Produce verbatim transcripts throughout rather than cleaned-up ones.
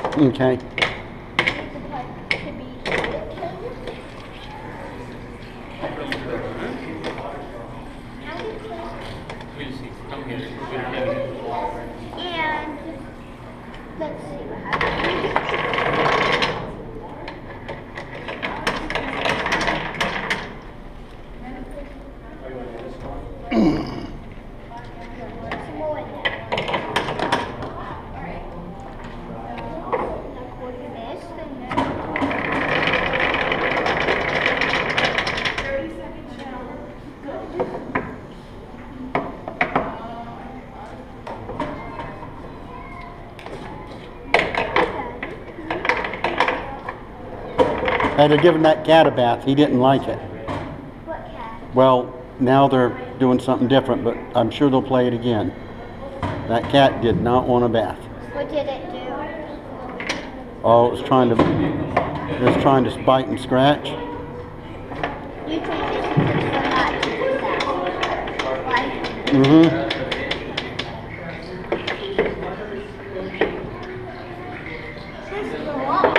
Okay. And let's see what happens. Some more in there. This and then thirty seconds now. Had to give that cat a bath. He didn't like it. What cat? Well, now they're doing something different, but I'm sure they'll play it again. That cat did not want a bath. What did it do? Oh, it was trying to, it was trying to bite and scratch. You trained it to not to do that. Right? Mm-hmm. This is a lot.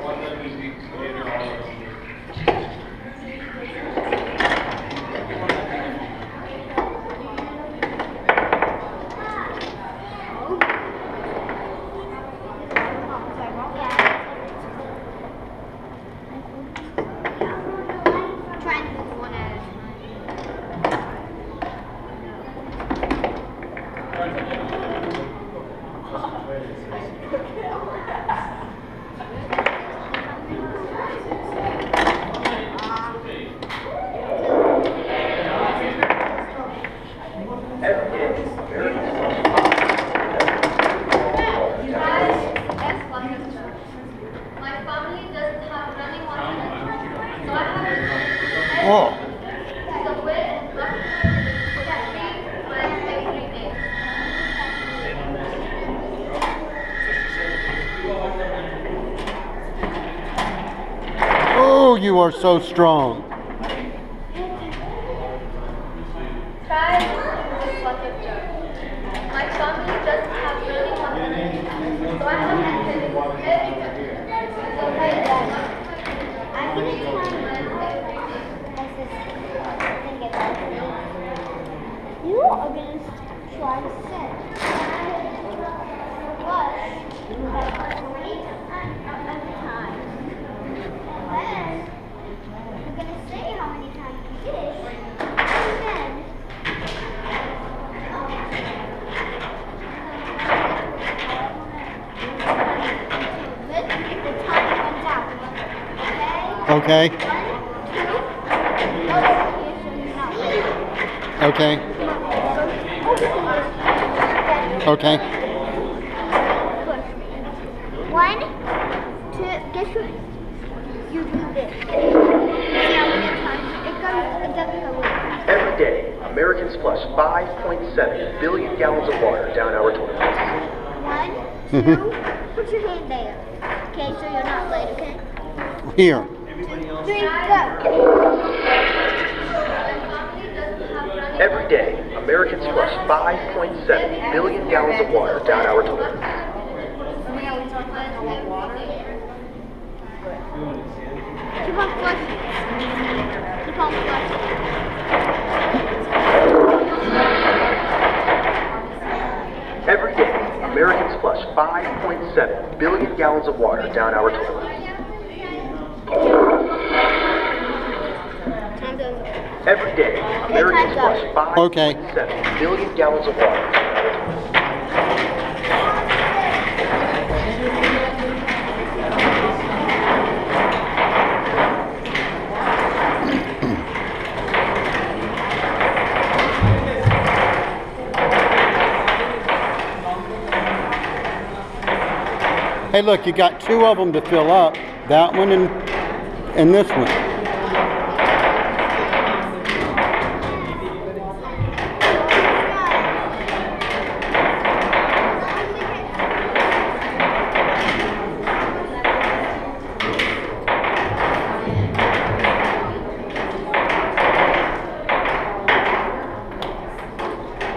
Trying to do one at a My family doesn't have running water, so I have to Oh. the way and brush that three times every day. Oh, you are so strong. Try this water jar. My family doesn't have running water, so I have to fill it with the way and brush I'm gonna try every day. You are gonna try to set. Brush like three at a time. And then you're gonna say how many times you did. And then the time runs out. Okay? Okay. One, two, over here so you're not late. Okay. Okay. One, two, guess what? You do this. See how many times it goes, it doesn't go away. Every day, Americans flush five point seven billion gallons of water down our toilets. One, two, put your hand there. Okay, so you're not late, okay? Here. Three, go. Every day, Americans flush five point seven billion gallons of water down our toilets. Keep on flushing. Keep on flushing. Every day, Americans flush five point seven billion gallons of water down our toilets. Every day, Americans flush five point seven billion gallons of water down our Hey, look, you got two of them to fill up. That one and and this one.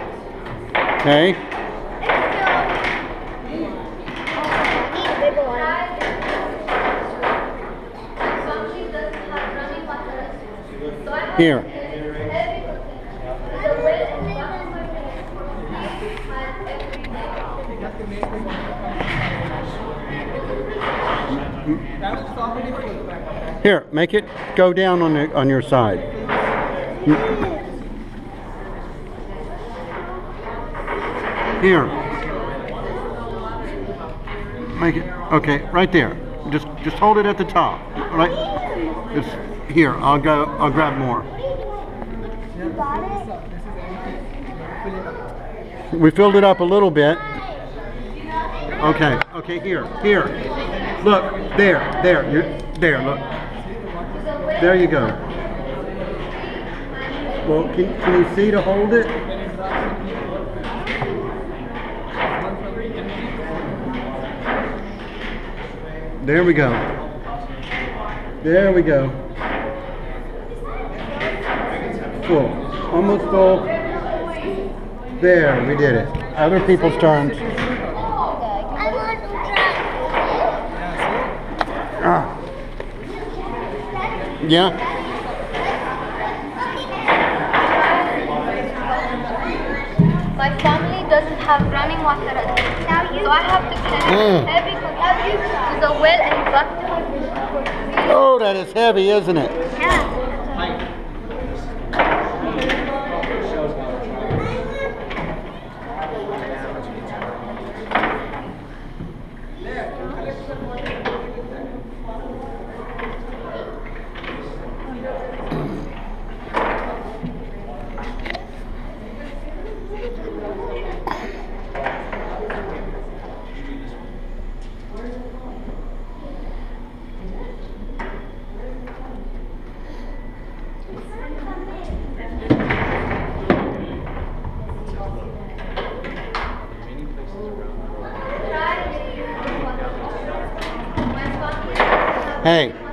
Okay. Need a bigger one. Here. Here, make it go down on the on your side. Here. Make it okay, right there. Just just hold it at the top. Right. It's here. I'll go. I'll grab more. You got it? We filled it up a little bit. Okay. Okay. Here. Here. Look. There. There. You're there. Look. There you go. Well, can can you see to hold it? There we go. There we go. Full. Almost full. There, we did it. Other people's turns. I want to try. Ah. Yeah? My family doesn't have running water at home, so I have to carry Mm. heavy containers to the well and bucket. Oh, that is heavy, isn't it? Yeah. Hey,